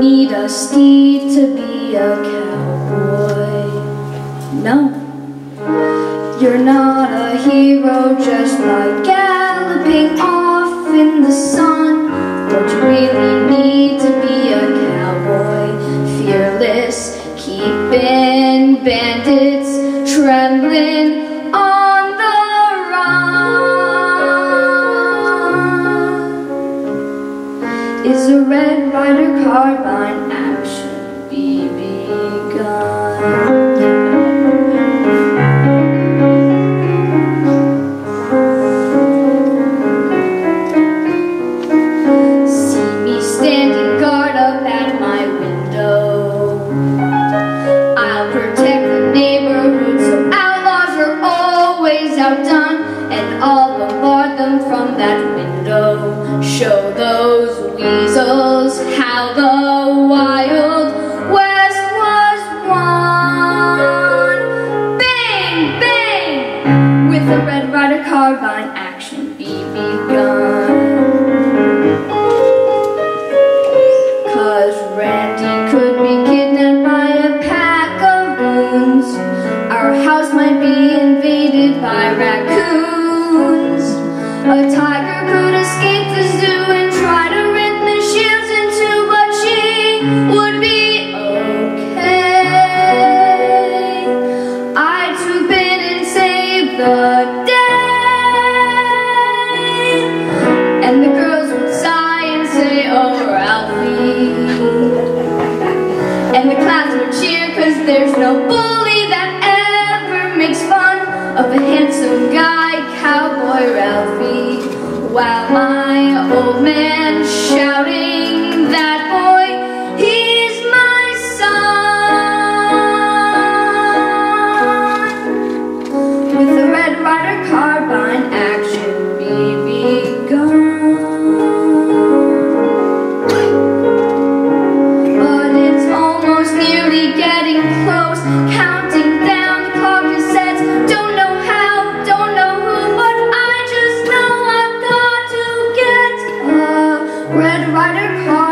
need a steed to be a cowboy. No, you're not a hero just like galloping off in the sun. Don't you really need to be a cowboy? Fearless, keeping bandits trembling on the run. Is a Red Ryder carbine action BB gun? Outdone, and I'll bombard them from that window. Show those weasels how the Wild West was won. Bang, bang, with a Red Ryder carbine action BB gun. 'Cause Randy could be kidnapped by a pack of goons. Our house might be invaded by raccoons. A tiger could escape the zoo and try to rip the shields in two, but she would be okay. I'd swoop in and save the day. And the girls would sigh and say, "Oh, Ralphie." And the class would cheer, 'cause there's no bully that makes fun of a handsome guy, Cowboy Ralphie. While my old man shouting, "That boy, he's my son." With a Red Ryder carbine action BB gun. But it's almost nearly getting close, counting down. Don't know how, don't know who, but I just know I've got to get a Red Ryder car.